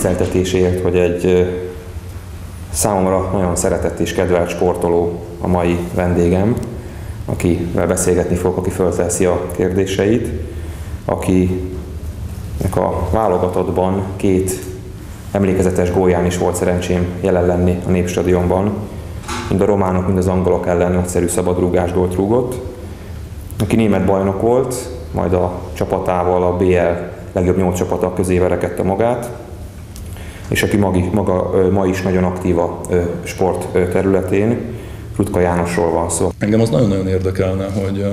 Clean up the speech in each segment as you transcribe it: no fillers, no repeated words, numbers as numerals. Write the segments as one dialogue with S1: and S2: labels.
S1: megtiszteltetésért, hogy egy számomra nagyon szeretett és kedvelt sportoló a mai vendégem, akivel beszélgetni fogok, aki fölteszi a kérdéseit, akinek a válogatottban 2 emlékezetes gólján is volt szerencsém jelen lenni a Népstadionban. Mind a románok, mind az angolok ellen nagyszerű szabadrúgás gólt rúgott, aki német bajnok volt, majd a csapatával a BL legjobb 8 csapata közé verekedte magát, és aki ma is nagyon aktív a sport területén. Rutka Jánosról van szó.
S2: Engem az nagyon-nagyon érdekelne,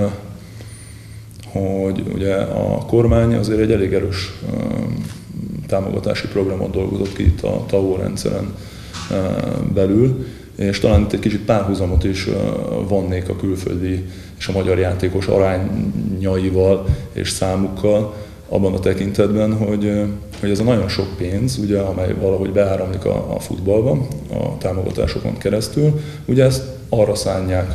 S2: hogy ugye a kormány azért egy elég erős támogatási programot dolgozott ki itt a TAO rendszeren belül, és talán itt egy kicsit párhuzamot is vonnék a külföldi és a magyar játékos arányaival és számukkal, abban a tekintetben, hogy ez a nagyon sok pénz, ugye, amely valahogy beáramlik a futballba, a támogatásokon keresztül, ugye ezt arra szánják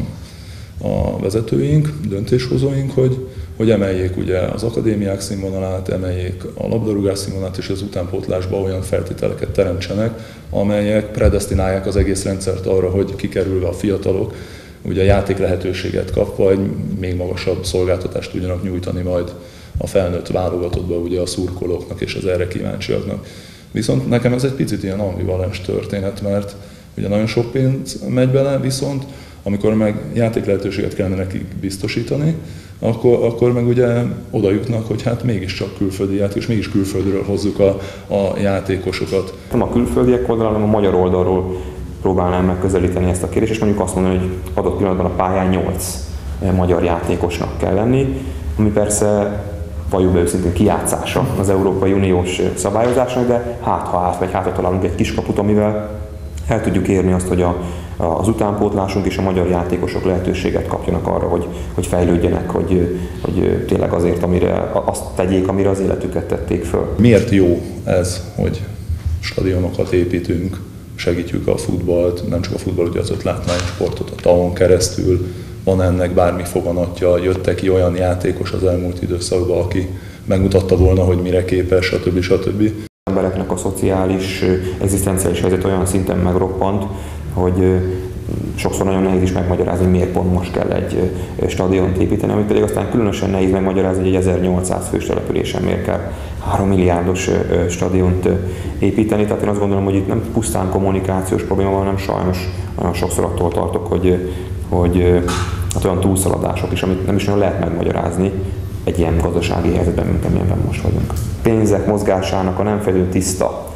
S2: a vezetőink, döntéshozóink, hogy emeljék ugye az akadémiák színvonalát, emeljék a labdarúgás színvonalát, és az utánpótlásba olyan feltételeket teremtsenek, amelyek predesztinálják az egész rendszert arra, hogy kikerülve a fiatalok ugye játék lehetőséget kapva egy még magasabb szolgáltatást tudjanak nyújtani majd a felnőtt válogatottba ugye a szurkolóknak és az erre kíváncsiaknak. Viszont nekem ez egy picit ilyen ambivalens történet, mert ugye nagyon sok pénz megy bele, viszont amikor meg játék lehetőséget kellene nekik biztosítani, akkor meg ugye oda jutnak, hogy hát mégiscsak külföldi játékos, mégis külföldről hozzuk a játékosokat.
S1: Nem a külföldiek oldalról, hanem a magyar oldalról próbálnám megközelíteni ezt a kérdést, és mondjuk azt mondani, hogy adott pillanatban a pályán 8 magyar játékosnak kell lenni, ami persze valljuk be őszintén kijátszása az Európai Uniós szabályozásnak, de ha találunk egy kiskaput, amivel el tudjuk érni azt, hogy az utánpótlásunk és a magyar játékosok lehetőséget kapjanak arra, hogy fejlődjenek, hogy tényleg azért, azt tegyék, amire az életüket tették föl.
S2: Miért jó ez, hogy stadionokat építünk, segítjük a futballt, nem csak a futball, ugye az 5 látványsportot a TAO-n keresztül, van ennek bármi foganatja, jöttek ki olyan játékos az elmúlt időszakban, aki megmutatta volna, hogy mire képes, stb.
S1: Az embereknek a szociális, egzisztenciális helyzet olyan szinten megroppant, hogy sokszor nagyon nehéz is megmagyarázni, hogy miért pont most kell egy stadiont építeni, amit pedig aztán különösen nehéz megmagyarázni, hogy egy 1800 fős településen miért kell 3 milliárdos stadiont építeni. Tehát én azt gondolom, hogy itt nem pusztán kommunikációs probléma van, hanem sajnos nagyon sokszor attól tartok, hogy olyan túlszaladások is, amit nem is nagyon lehet megmagyarázni egy ilyen gazdasági helyzetben, mint amilyenben most vagyunk. Pénzek mozgásának a nem felül tiszta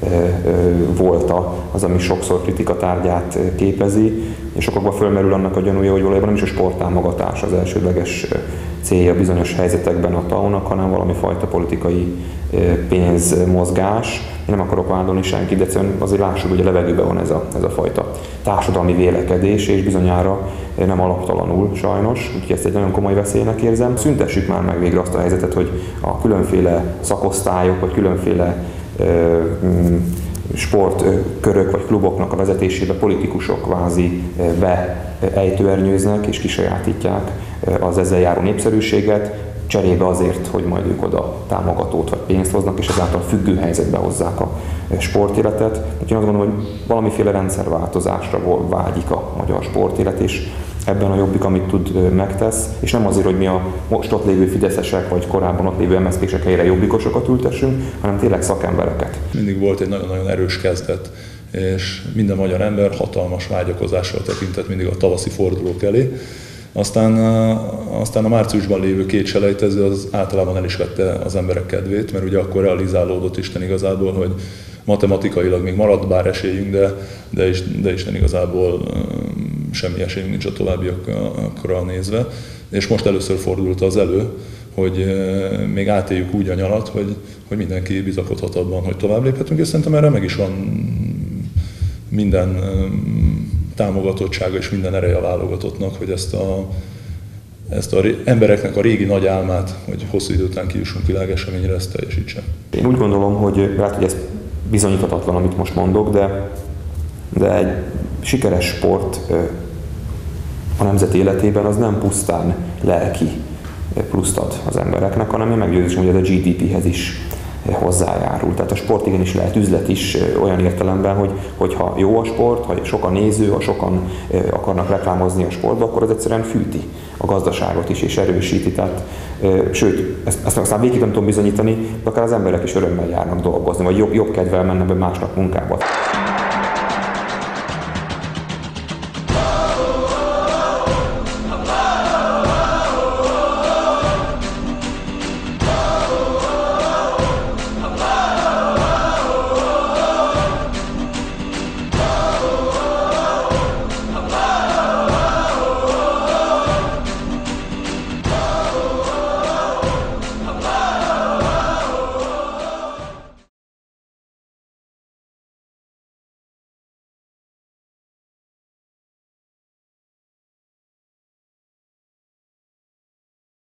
S1: volta az, ami sokszor kritika tárgyát képezi, és sokakban fölmerül annak a gyanúja, hogy valójában nem is a sporttámogatás az elsődleges célja bizonyos helyzetekben a TAO-nak, hanem valami fajta politikai pénzmozgás. Én nem akarok vádolni senkit, de azért lássuk, hogy a levegőben van ez a fajta társadalmi vélekedés, és bizonyára nem alaptalanul sajnos, úgyhogy ezt egy nagyon komoly veszélynek érzem. Szüntessük már meg végre azt a helyzetet, hogy a különféle szakosztályok, vagy különféle sportkörök vagy kluboknak a vezetésébe politikusok kvázi beejtőernyőznek és kisajátítják az ezzel járó népszerűséget, cserébe azért, hogy majd ők oda támogatót vagy pénzt hoznak, és ezáltal függő helyzetbe hozzák a sportéletet. Úgyhogy én azt gondolom, hogy valamiféle rendszerváltozásra vágyik a magyar sportélet, és ebben a Jobbik, amit tud, megtesz, és nem azért, hogy mi a most ott lévő fideszesek, vagy korábban ott lévő MSZP-sek helyére jobbikosokat ültessünk, hanem tényleg szakembereket.
S2: Mindig volt egy nagyon-nagyon erős kezdet, és minden magyar ember hatalmas vágyakozással tekintett mindig a tavaszi fordulók elé. Aztán a márciusban lévő 2 selejtező az általában el is vette az emberek kedvét, mert ugye akkor realizálódott Isten igazából, hogy matematikailag még maradt bár esélyünk, de Isten igazából semmi esélyünk nincs a továbbiakra nézve. És most először fordult az elő, hogy még átéljük úgy a nyarat, hogy mindenki bizakodhat abban, hogy tovább léphetünk, és szerintem erre meg is van minden támogatottsága és minden ereje a válogatottnak, hogy ezt a embereknek a régi nagy álmát, hogy hosszú idő után kijussunk világeseményre, ezt teljesítse.
S1: Én úgy gondolom, hogy lehet, hogy ez bizonyíthatatlan, amit most mondok, de egy sikeres sport a nemzet életében az nem pusztán lelki pluszt ad az embereknek, hanem én meggyőződésem, hogy ez a GDP-hez is hozzájárul. Tehát a sport igenis lehet üzlet is olyan értelemben, hogyha jó a sport, ha sok a néző, ha sokan akarnak reklámozni a sportba, akkor az egyszerűen fűti a gazdaságot is és erősíti. Tehát, sőt, ezt aztán végig nem tudom bizonyítani, de akár az emberek is örömmel járnak dolgozni, vagy jobb kedvel mennek be másnap munkába.